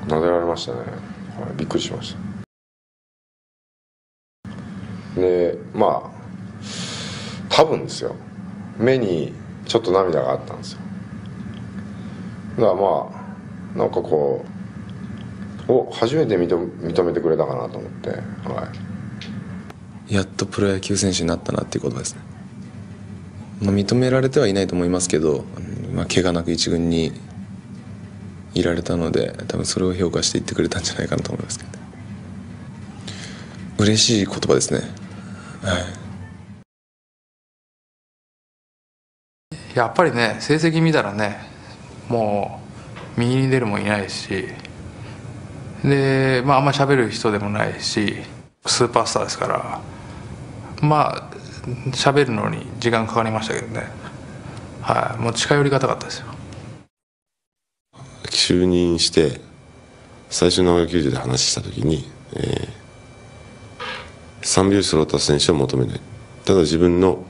撫でられましたね、はい、びっくりしました。でまあ多分ですよ、目にちょっと涙があったんですよ。だからまあなんかこう初めて認めてくれたかなと思って、はい、 やっとプロ野球選手になったなっていうことですね。認められてはいないと思いますけど、怪我なく一軍にいられたので、多分それを評価していってくれたんじゃないかなと思いますけど、嬉しい言葉ですね。はい、 やっぱりね、成績見たらね、もう右に出るもいないし、で、あんまり喋る人でもないし、スーパースターですから、喋るのに時間かかりましたけどね、はい、もう近寄りがたかったですよ。 就任して最初の野球場で話した時に、3拍子揃った選手は求めない、ただ自分の、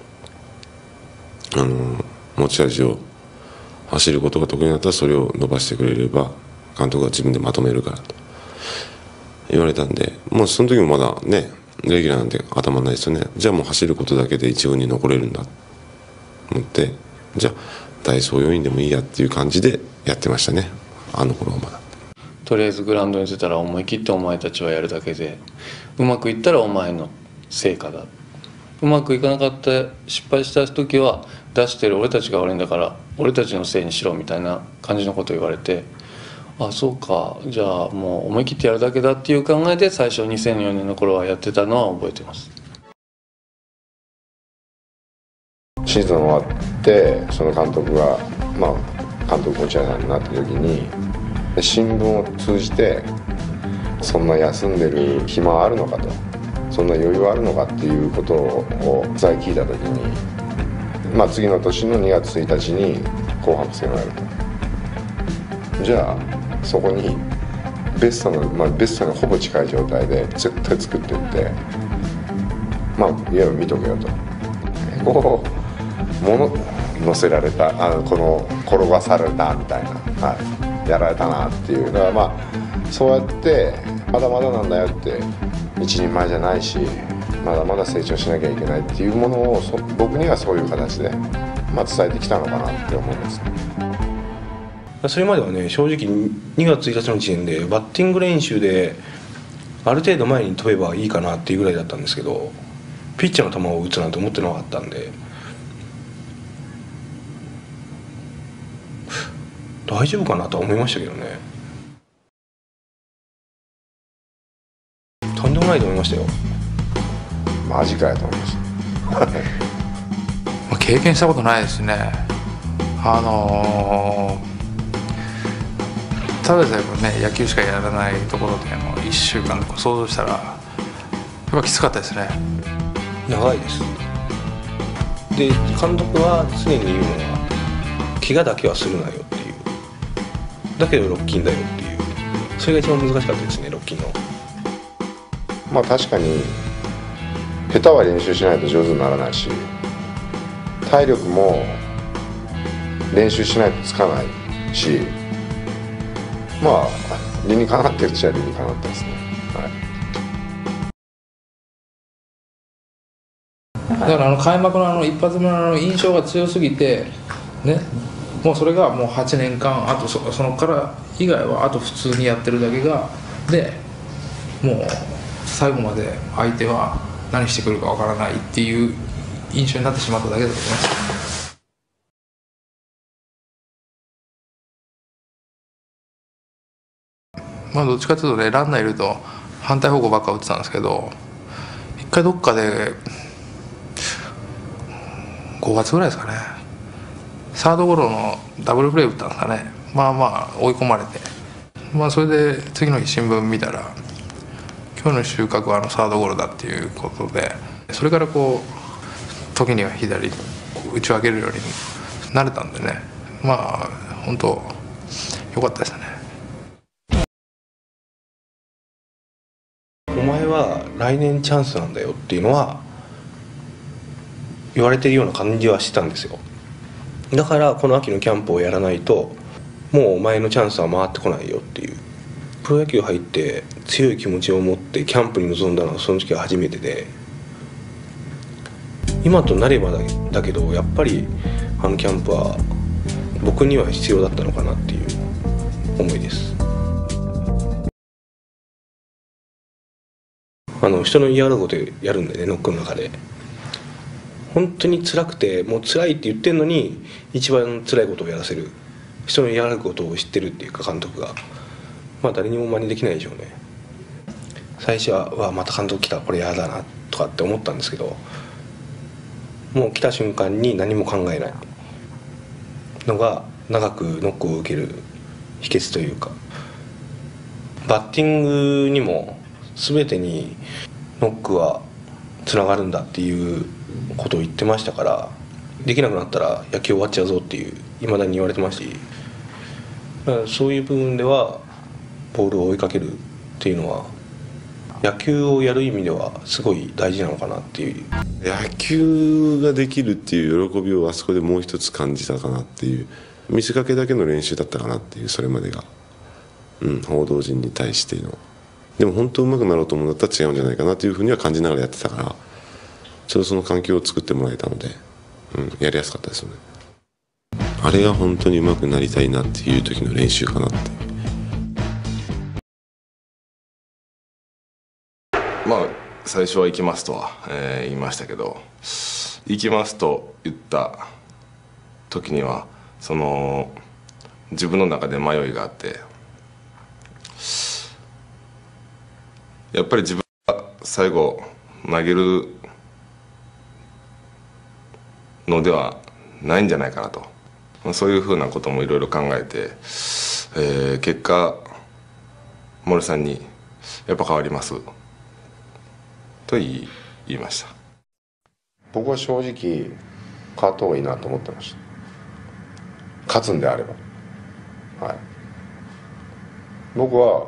持ち味を走ることが得意だったらそれを伸ばしてくれれば監督が自分でまとめるからと言われたんで、もうその時もまだねレギュラーなんて頭ないですよね。じゃあもう走ることだけで一軍に残れるんだと思って、じゃあ代走要員でもいいやっていう感じでやってましたね、あの頃はまだ。 とりあえずグラウンドに出たら思い切ってお前たちはやるだけで、うまくいったらお前の成果だ、うまくいかなかった失敗した時は出してる俺たちが悪いんだから俺たちのせいにしろみたいな感じのことを言われて、あ、そうか、じゃあもう思い切ってやるだけだっていう考えで最初2004年の頃はやってたのは覚えてます。 シーズン終わってその監督が監督落合さんになった時に新聞を通じてそんな休んでる暇はあるのかと、そんな余裕はあるのかっていうことを再聞いた時に、次の年の2月1日に紅白戦をやると。じゃあそこにベストにほぼ近い状態で絶対作っていって、いわゆる見とけよと、こう物乗せられた、この転がされたみたいな、やられたなっていう。だからそうやってまだまだなんだよって、一人前じゃないしまだまだ成長しなきゃいけないっていうものを僕にはそういう形で、伝えてきたのかなって思います。 それまではね、正直2月1日の時点でバッティング練習である程度前に飛べばいいかなっていうぐらいだったんですけど、ピッチャーの球を打つなんて思ってなかったんで、大丈夫かなとは思いましたけどね。とんでもないと思いましたよ。 マジかよと思いました。 経験したことないですね。ただでさえ野球しかやらないところでも1週間想像したらやっぱきつかったですね。 長いです。で監督は常に言うのは怪我だけはするなよっていう、だけどロッキンだよっていう、それが一番難しかったですね、ロッキンの。 確かに下手は練習しないと上手にならないし、体力も練習しないとつかないし、理にかなってるっちゃ理にかなってますね、 だから開幕の一発目の印象が強すぎてね、もうそれがもう8年間、あとそのから以外はあと普通にやってるだけがで、もう最後まで相手は何してくるかわからないっていう印象になってしまっただけだと思います。どっちかというとね、ランナーいると反対方向ばっか打ってたんですけど、一回どっかで5月ぐらいですかね、サードゴロのダブルプレー打ったんですかね。追い込まれて、それで次の日新聞見たら今日の収穫はサードゴロだっていうことで、それから時には左打ち分けるようになれたんでね、本当良かったですね。 お前は来年チャンスなんだよっていうのは言われてるような感じはしてたんですよ。だからこの秋のキャンプをやらないともうお前のチャンスは回ってこないよっていうプロ野球入って強い気持ちを持ってキャンプに臨んだのはその時は初めてで、今となればだけどやっぱりあのキャンプは僕には必要だったのかなっていう思いです。人の嫌がることやるんでね、ノックの中で本当に辛くて、もう辛いって言ってんのに一番辛いことをやらせる、人の嫌がることを知ってるっていうか監督が、まあ誰にも真似できないでしょうね。最初はまた監督来た、これ嫌だなとかって思ったんですけど、もう来た瞬間に何も考えないのが長くノックを受ける秘訣というか、バッティングにも全てにノックはつながるんだっていうことを言ってましたから、できなくなったら野球終わっちゃうぞっていう未だに言われてますし、そういう部分ではボールを追いかけるっていうのは野球をやる意味ではすごい大事なのかなっていう。 野球ができるっていう喜びをあそこでもう一つ感じたかなっていう、見せかけだけの練習だったかなっていう、それまでが、報道陣に対しての。でも本当上手くなろうと思うんだったら違うんじゃないかなというふうには感じながらやってたから、ちょうどその環境を作ってもらえたので、やりやすかったですよね。あれが本当に上手くなりたいなっていう時の練習かなって。 まあ最初は行きますとは、言いましたけど、行きますと言った時にはその自分の中で迷いがあって、やっぱり自分が最後投げるのではないんじゃないかなと、そういうふうなこともいろいろ考えて、結果森さんに「やっぱ変わります」と言いました。 僕は正直変わった方がいいなと思ってました。勝つんであれば、はい、僕は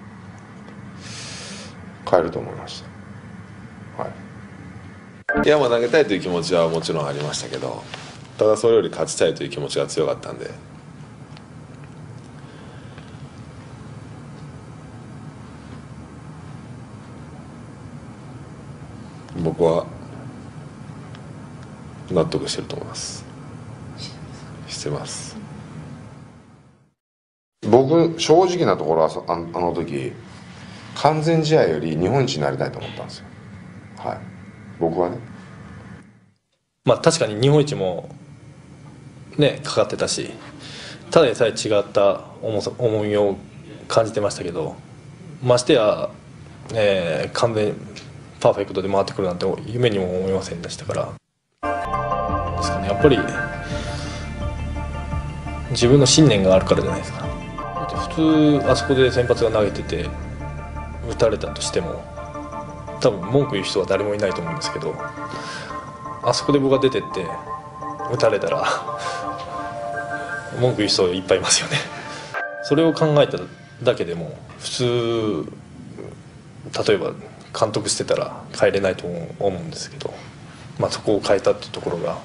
変えると思いました。はい、 いや、まあ投げたいという気持ちはもちろんありましたけど、ただそれより勝ちたいという気持ちが強かったんで、僕は納得してると思います。してます。 僕正直なところはあの時完全試合より日本一になりたいと思ったんですよ。はい、僕はね。 まあ確かに日本一もねかかってたし、ただでさえ違った重みを感じてましたけど、ましてや、完全パーフェクトで回ってくるなんて夢にも思いませんでしたからですかね。やっぱり自分の信念があるからじゃないですか。普通あそこで先発が投げてて打たれたとしても多分文句言う人は誰もいないと思うんですけど、あそこで僕が出てって打たれたら文句言う人いっぱいいますよね。それを考えただけでも普通例えば監督してたら変えれないと思うんですけど、まあ、そこを変えたっていうところが、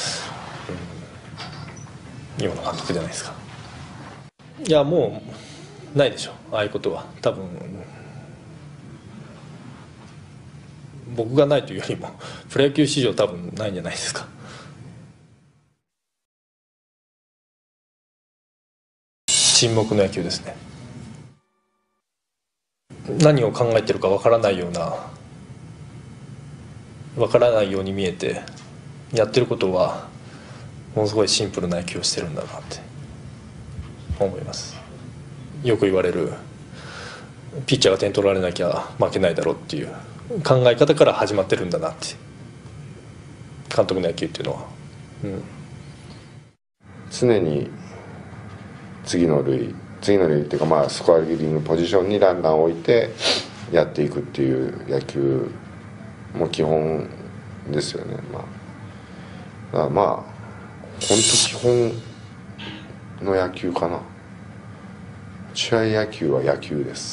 今の監督じゃないですか。いやもうないでしょ、ああいうことは。多分僕がないというよりもプロ野球史上多分ないんじゃないですか。沈黙の野球ですね。何を考えてるかわからないように見えて、やってることはものすごいシンプルな野球をしてるんだなって思います。よく言われるピッチャーが点取られなきゃ負けないだろうっていう考え方から始まってるんだなって、監督の野球っていうのは、 常に次の塁っていうか、まあスコアリングポジションにランナーを置いてやっていくっていう野球も基本ですよね。まあだからまあ本当基本の野球かな。試合野球は野球です。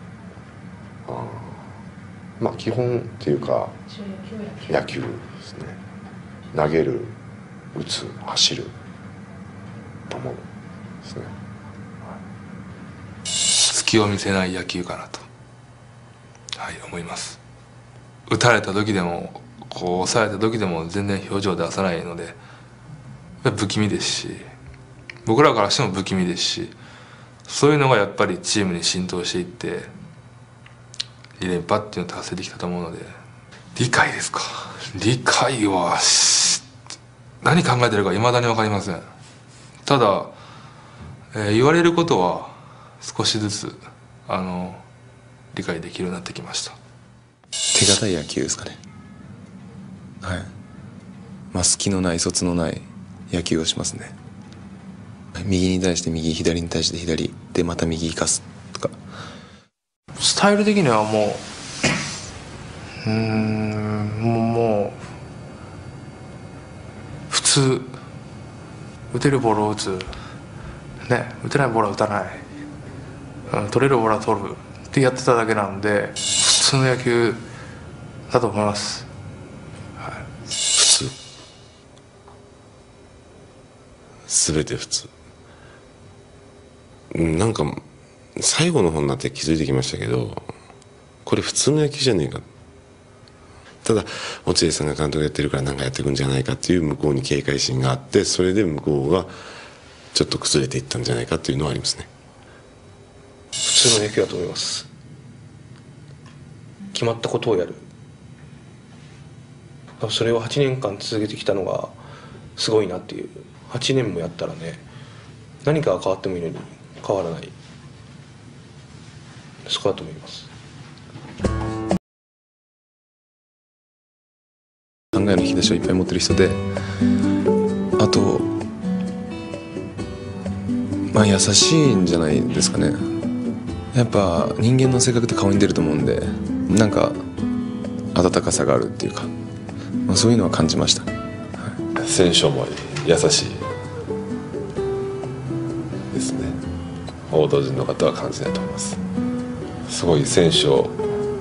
まあ基本っていうか野球ですね。投げる、打つ、走る、守るですね。 隙を見せない野球かなと、思います。打たれた時でもこう抑えた時でも全然表情を出さないので不気味ですし、僕らからしても不気味ですし、そういうのがやっぱりチームに浸透していって2連覇っていうのを達成できたと思うので。理解ですか。理解は何考えてるかいまだに分かりません。ただ、言われることは少しずつ理解できるようになってきました。 手堅い野球ですかね。はい。隙のない卒のない野球をしますね。右に対して右、左に対して左でまた右生かすとか。 スタイル的にはもう普通、打てるボールを打つ、打てないボールは打たない、取れるボールは取るってやってただけなんで、普通の野球だと思います。 普通、全て普通。なんか最後の方になって気づいてきましたけど、これ普通の野球じゃねえか。ただ落合さんが監督やってるから何かやっていくんじゃないかっていう向こうに警戒心があって、それで向こうがちょっと崩れていったんじゃないかっていうのはありますね。 普通の野球だと思います。決まったことをやる、それを8年間続けてきたのがすごいなっていう。8年もやったらね、何かが変わってもいいのに変わらない、そこだと思います。 考えの引き出しをいっぱい持ってる人で、あと優しいんじゃないですかね。やっぱ人間の性格って顔に出ると思うんで、なんか温かさがあるっていうか、そういうのは感じました。 選手思い優しいですね。報道陣の方は感じないと思います。すごい選手を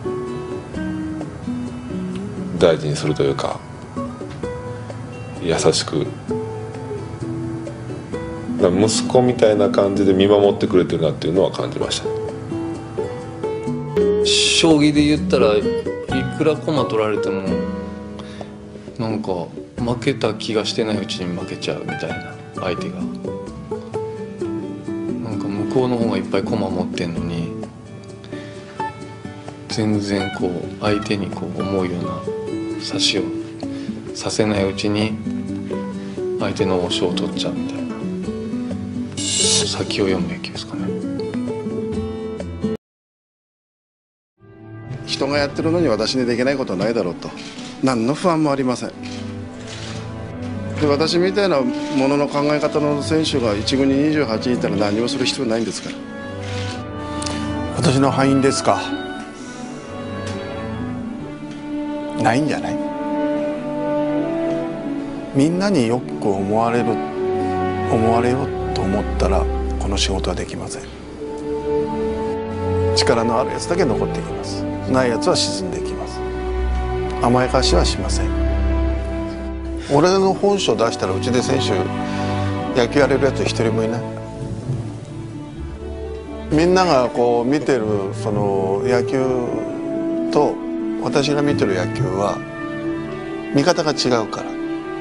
大事にするというか、優しく、息子みたいな感じで見守ってくれてるなっていうのは感じました。 将棋で言ったらいくら駒取られてもなんか負けた気がしてないうちに負けちゃうみたいな、相手がなんか向こうの方がいっぱい駒持ってんのに全然こう相手にこう思うような指しをさせないうちに相手の王将を取っちゃうみたいな、先を読む野球ですかね。 人がやってるのに私にできないことはないだろうと、何の不安もありません。で、私みたいなものの考え方の選手が1軍に28人いたら何をする必要ないんですから。私の敗因ですか。ないんじゃない。みんなによく思われようと思ったらこの仕事はできません。力のあるやつだけ残っていきます。ないやつは沈んでいきます。甘やかしはしません。俺の本性出したらうちで選手野球やれるやつ一人もいない。みんながこう見てるその野球と私が見てる野球は見方が違うから、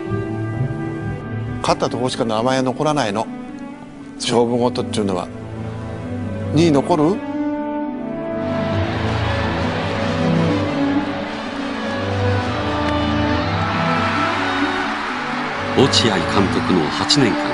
勝ったとこしか名前残らないの。勝負事っていうのは2位残る。 落合監督の8年間